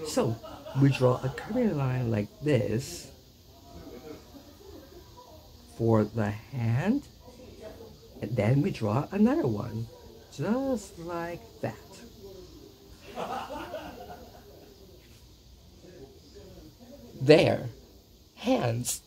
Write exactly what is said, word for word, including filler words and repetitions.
So we draw a curving line like this for the hand, and then we draw another one, just like that. There, hands.